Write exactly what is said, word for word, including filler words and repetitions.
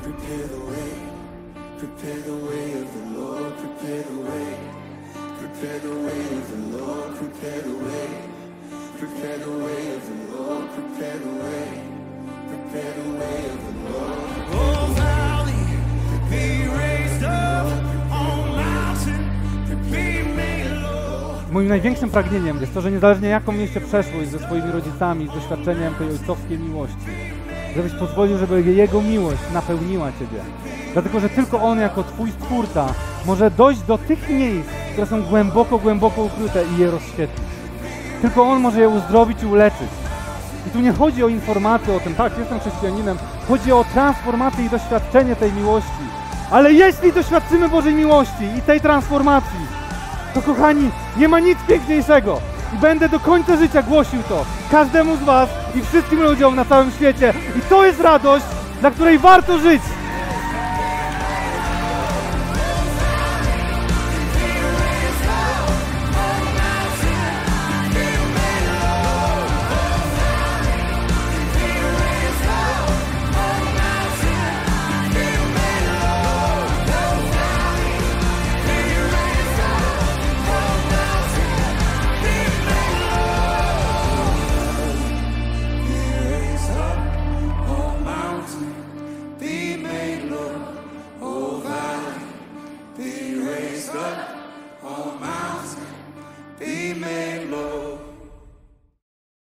Prepare the way, prepare the way of the Lord, prepare the way, prepare the way of the Lord, prepare the way, prepare the way of the Lord, prepare the way, prepare the way of the Lord. Oh, valley, be raised up, on mountain, be made low. Moim największym pragnieniem jest to, że niezależnie jaką mieliście przeszłość ze swoimi rodzicami, z doświadczeniem tej ojcowskiej miłości, żebyś pozwolił, żeby Jego miłość napełniła Ciebie. Dlatego, że tylko On jako Twój Stwórca może dojść do tych miejsc, które są głęboko, głęboko ukryte i je rozświetlić. Tylko On może je uzdrowić i uleczyć. I tu nie chodzi o informację o tym, tak, jestem chrześcijaninem, chodzi o transformację i doświadczenie tej miłości. Ale jeśli doświadczymy Bożej miłości i tej transformacji, to kochani, nie ma nic piękniejszego. I będę do końca życia głosił to każdemu z Was i wszystkim ludziom na całym świecie. I to jest radość, dla której warto żyć.